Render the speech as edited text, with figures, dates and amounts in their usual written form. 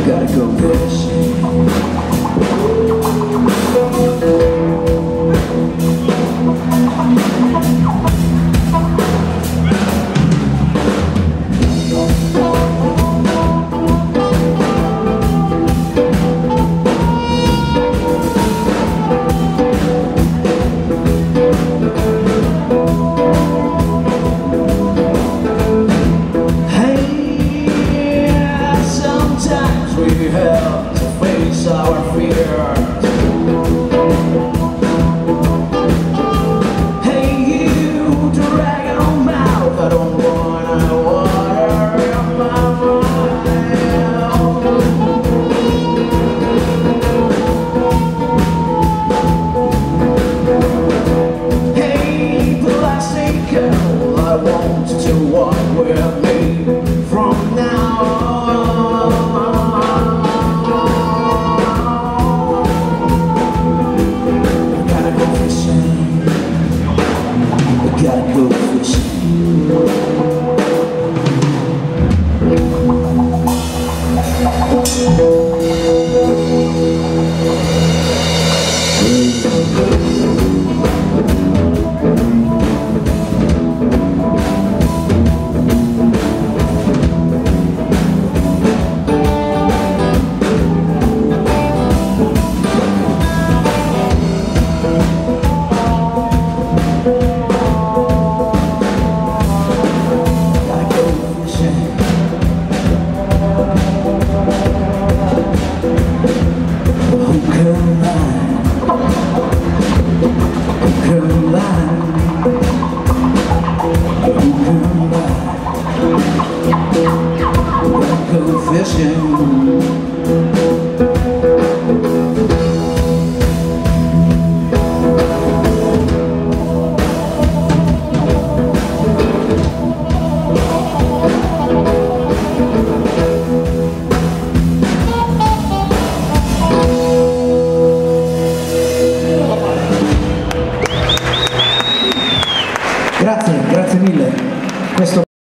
Gotta go fishing. We have to face our fears. Hey, you dragon mouth, I don't wanna water in my mind. Hey, plastic girl, I want you to walk with me from now on. Gotta go fishing. Go fishing.